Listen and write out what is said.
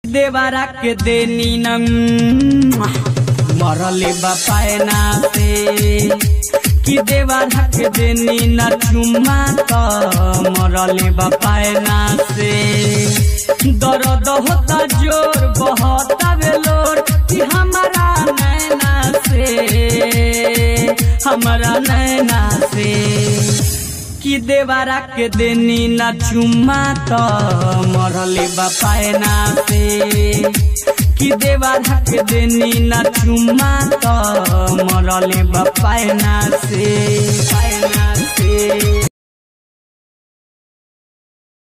देवारा के देनी न मरले बापायना से कि देवारा के देनी न चुम्मा तो मरले बापायना से दर्द होता जोर बहता बेलोर कि हमारा नैना से कि देवारा के देनी न चुम्मा तो मरले बापायना से कि देवारा के देनी न चुम्मा तो मरले बापायना से।